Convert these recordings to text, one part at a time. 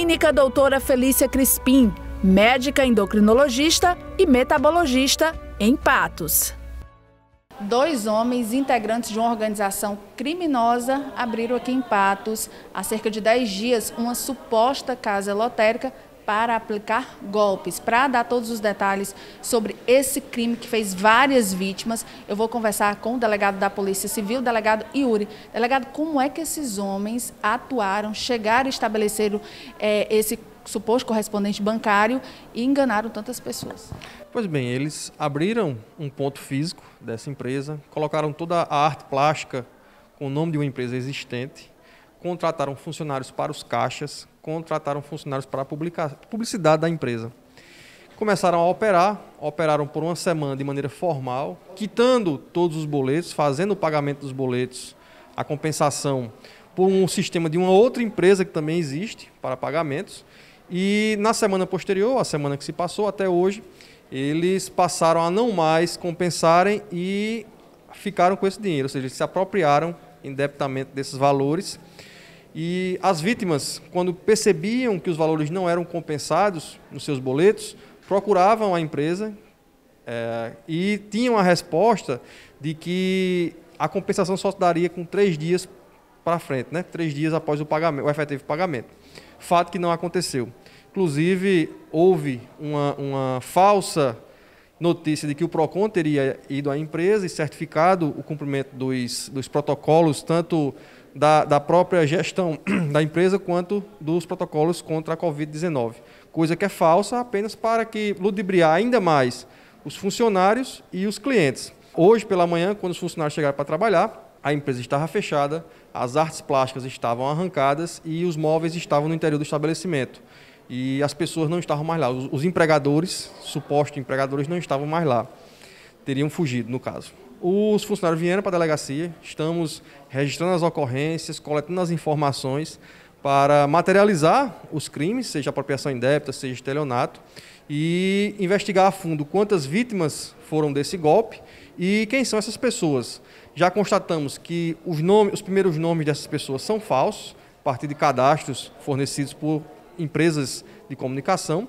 Clínica Doutora Felícia Crispim, médica endocrinologista e metabologista em Patos. 2 homens integrantes de uma organização criminosa abriram aqui em Patos, há cerca de 10 dias, uma suposta casa lotérica para aplicar golpes. Para dar todos os detalhes sobre esse crime que fez várias vítimas, eu vou conversar com o delegado da Polícia Civil, o delegado Yuri. Delegado, como é que esses homens atuaram, chegaram e estabeleceram esse suposto correspondente bancário e enganaram tantas pessoas? Pois bem, eles abriram um ponto físico dessa empresa, colocaram toda a arte plástica com o nome de uma empresa existente, contrataram funcionários para os caixas, contrataram funcionários para a publicidade da empresa. Começaram a operaram por uma semana de maneira formal, quitando todos os boletos, fazendo o pagamento dos boletos, a compensação por um sistema de uma outra empresa que também existe para pagamentos. E na semana posterior, a semana que se passou até hoje, eles passaram a não mais compensarem e ficaram com esse dinheiro, ou seja, eles se apropriaram indebitamente desses valores. E as vítimas, quando percebiam que os valores não eram compensados nos seus boletos, procuravam a empresa e tinham a resposta de que a compensação só se daria com 3 dias para frente, né? 3 dias após o efetivo pagamento. Fato que não aconteceu. Inclusive, houve uma falsa notícia de que o PROCON teria ido à empresa e certificado o cumprimento dos protocolos, tanto da própria gestão da empresa quanto dos protocolos contra a Covid-19. Coisa que é falsa apenas para que ludibriar ainda mais os funcionários e os clientes. Hoje, pela manhã, quando os funcionários chegaram para trabalhar, a empresa estava fechada, as artes plásticas estavam arrancadas e os móveis estavam no interior do estabelecimento. E as pessoas não estavam mais lá. Os empregadores, supostos empregadores, não estavam mais lá. Teriam fugido, no caso. Os funcionários vieram para a delegacia, estamos registrando as ocorrências, coletando as informações para materializar os crimes, seja apropriação indébita, seja estelionato, e investigar a fundo quantas vítimas foram desse golpe e quem são essas pessoas. Já constatamos que os primeiros nomes dessas pessoas são falsos, a partir de cadastros fornecidos por empresas de comunicação,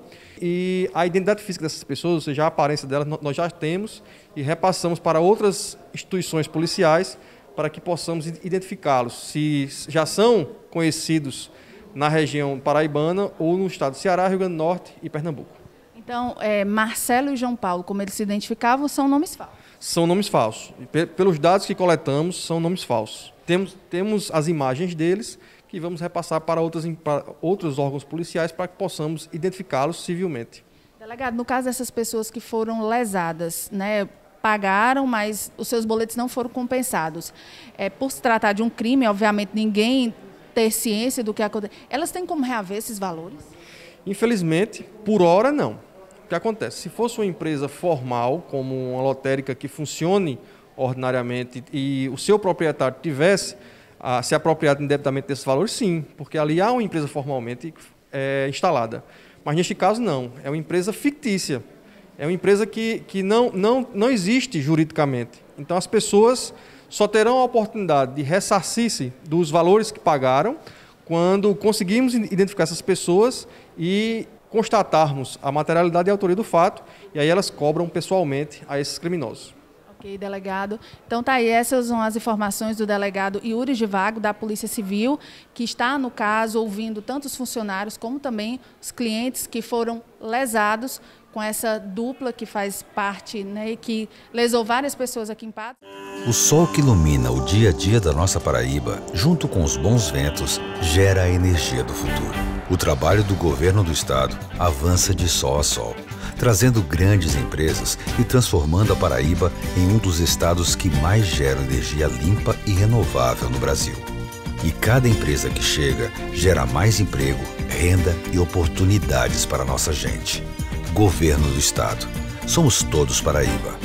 e a identidade física dessas pessoas, ou seja, a aparência delas, nós já temos e repassamos para outras instituições policiais para que possamos identificá-los, se já são conhecidos na região paraibana ou no estado do Ceará, Rio Grande do Norte e Pernambuco. Então, Marcelo e João Paulo, como eles se identificavam, são nomes falsos? São nomes falsos. Pelos dados que coletamos, são nomes falsos. Temos as imagens deles, que vamos repassar para outros órgãos policiais para que possamos identificá-los civilmente. Delegado, no caso dessas pessoas que foram lesadas, né, pagaram, mas os seus boletos não foram compensados. Por se tratar de um crime, obviamente, ninguém ter ciência do que aconteceu. Elas têm como reaver esses valores? Infelizmente, por hora, não. O que acontece? Se fosse uma empresa formal, como uma lotérica que funcione ordinariamente e o seu proprietário tivesse se apropriado indebitamente desses valores, sim, porque ali há uma empresa formalmente instalada. Mas neste caso não, é uma empresa fictícia, é uma empresa que não existe juridicamente. Então as pessoas só terão a oportunidade de ressarcir-se dos valores que pagaram quando conseguirmos identificar essas pessoas e constatarmos a materialidade e a autoria do fato, e aí elas cobram pessoalmente a esses criminosos. Ok, delegado. Então tá aí, essas são as informações do delegado Yuri Givago, da Polícia Civil, que está no caso ouvindo tanto os funcionários como também os clientes que foram lesados com essa dupla que faz parte, né, e que lesou várias pessoas aqui em Patos. O sol que ilumina o dia a dia da nossa Paraíba, junto com os bons ventos, gera a energia do futuro. O trabalho do governo do estado avança de sol a sol, trazendo grandes empresas e transformando a Paraíba em um dos estados que mais geram energia limpa e renovável no Brasil. E cada empresa que chega gera mais emprego, renda e oportunidades para a nossa gente. Governo do Estado. Somos todos Paraíba.